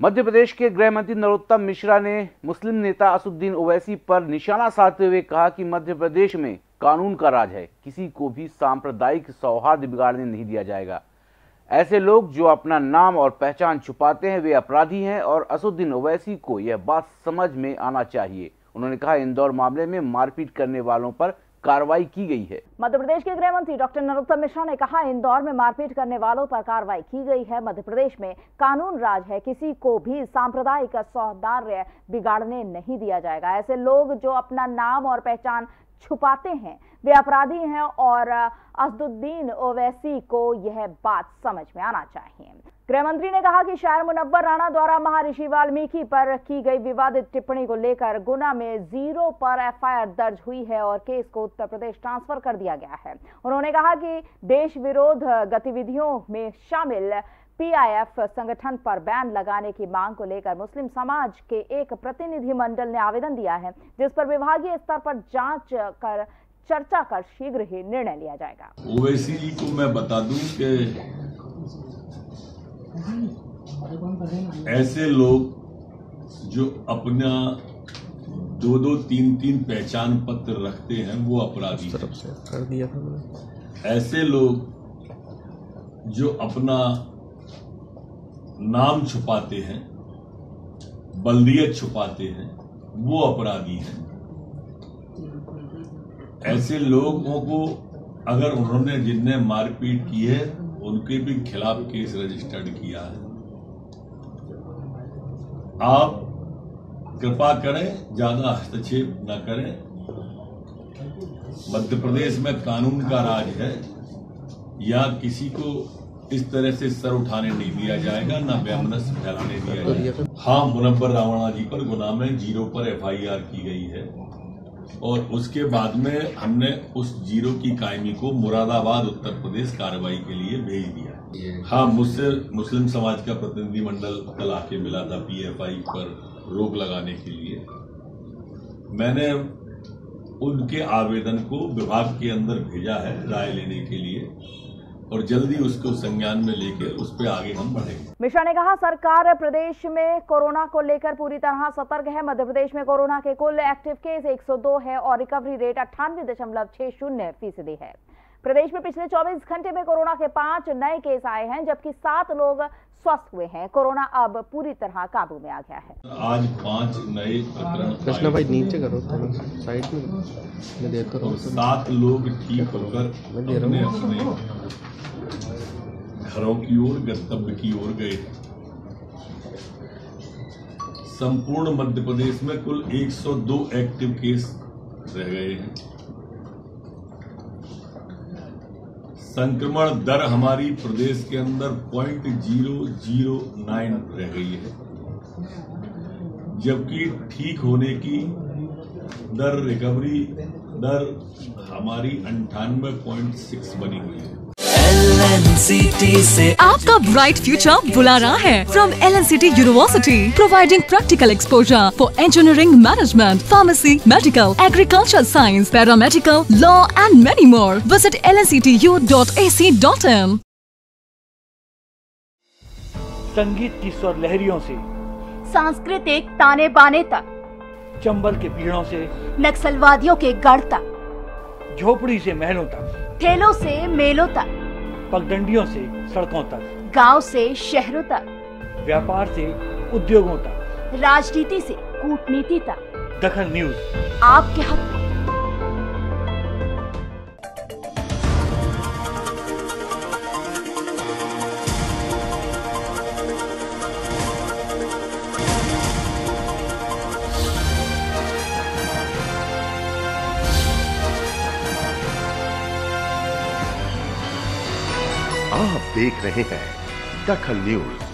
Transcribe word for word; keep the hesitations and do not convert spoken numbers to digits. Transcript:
मध्य प्रदेश के गृह मंत्री नरोत्तम मिश्रा ने मुस्लिम नेता असदुद्दीन ओवैसी पर निशाना साधते हुए कहा कि मध्य प्रदेश में कानून का राज है, किसी को भी सांप्रदायिक सौहार्द बिगाड़ने नहीं दिया जाएगा। ऐसे लोग जो अपना नाम और पहचान छुपाते हैं वे अपराधी हैं और असदुद्दीन ओवैसी को यह बात समझ में आना चाहिए। उन्होंने कहा, इंदौर मामले में मारपीट करने वालों पर कार्रवाई की गई है। मध्य प्रदेश के गृह मंत्री डॉक्टर नरोत्तम मिश्रा ने कहा, इंदौर में मारपीट करने वालों पर कार्रवाई की गई है। मध्य प्रदेश में कानून राज है, किसी को भी सांप्रदायिक सौहार्द बिगाड़ने नहीं दिया जाएगा। ऐसे लोग जो अपना नाम और पहचान छुपाते हैं वे अपराधी हैं और असदुद्दीन ओवैसी को यह बात समझ में आना चाहिए। गृह मंत्री ने कहा कि शायर मुनव्वर राणा द्वारा महर्षि वाल्मीकि पर की गई विवादित टिप्पणी को लेकर गुना में जीरो पर एफ आई आर दर्ज हुई है और केस को उत्तर प्रदेश ट्रांसफर कर दिया गया है। उन्होंने कहा कि देश विरोध गतिविधियों में शामिल पी आई एफ संगठन पर बैन लगाने की मांग को लेकर मुस्लिम समाज के एक प्रतिनिधि मंडल ने आवेदन दिया है, जिस पर विभागीय स्तर पर जांच कर चर्चा कर शीघ्र ही निर्णय लिया जाएगा। ओवैसी जी को मैं बता दूं कि ऐसे लोग जो अपना दो दो तीन तीन पहचान पत्र रखते हैं वो अपराधी हैं। ऐसे लोग जो अपना नाम छुपाते हैं, बल्दियत छुपाते हैं, वो अपराधी हैं। ऐसे लोगों को अगर उन्होंने जिनने मारपीट की है उनके भी खिलाफ केस रजिस्टर्ड किया है। आप कृपा करें, ज्यादा हस्तक्षेप न करें। मध्य प्रदेश में कानून का राज है, या किसी को इस तरह से सर उठाने नहीं दिया जाएगा, ना वैमनस्य फैलाने दिया जाएगा। हाँ, मुनव्वर राणा जी पर गुना में जीरो पर एफ आई आर की गई है और उसके बाद में हमने उस जीरो की कायमी को मुरादाबाद उत्तर प्रदेश कार्रवाई के लिए भेज दिया। हाँ, मुझसे मुस्लिम समाज का प्रतिनिधि मंडल कल आके मिला था पी एफ आई पर रोक लगाने के लिए। मैंने उनके आवेदन को विभाग के अंदर भेजा है राय लेने के लिए और जल्दी उसको संज्ञान में लेकर उस पर आगे हम बढ़ेंगे। मिश्रा ने कहा, सरकार प्रदेश में कोरोना को लेकर पूरी तरह सतर्क है। मध्य प्रदेश में कोरोना के कुल एक्टिव केस एक सौ दो है और रिकवरी रेट अट्ठानवे दशमलव छह शून्य फीसदी है। प्रदेश में पिछले चौबीस घंटे में कोरोना के पांच नए केस आए हैं, जबकि सात लोग स्वस्थ हुए हैं। कोरोना अब पूरी तरह काबू में आ गया है। आज पांच नए प्रकरण कृष्णा भाई नीचे करो, साइड में मैं देता हूं। सात लोग ठीक होकर अपने अपने घरों की ओर, गंतव्य की ओर गए। संपूर्ण मध्य प्रदेश में कुल एक सौ दो एक्टिव केस रह गए हैं। संक्रमण दर हमारी प्रदेश के अंदर पॉइंट जीरो जीरो नाइन रह गई है, जबकि ठीक होने की दर, रिकवरी दर हमारी अंठानवे पॉइंट सिक्स बनी हुई है। एल एन सी टी से आपका ब्राइट फ्यूचर बुला रहा है from L N C T university, providing practical exposure for engineering, management, pharmacy, medical, agriculture science, paramedical, law and many more. Visit L N C T U dot A C dot in. संगीत की स्वर लहरियों से सांस्कृतिक ताने बाने तक, चंबल के पीड़ों से नक्सलवादियों के गढ़ तक, झोपड़ी से महलों तक, ठेलों से मेलों तक, पगडंडियों से सड़कों तक, गांव से शहरों तक, व्यापार से उद्योगों तक, राजनीति से कूटनीति तक, दखल न्यूज आपके हक में। आप देख रहे हैं दखल न्यूज।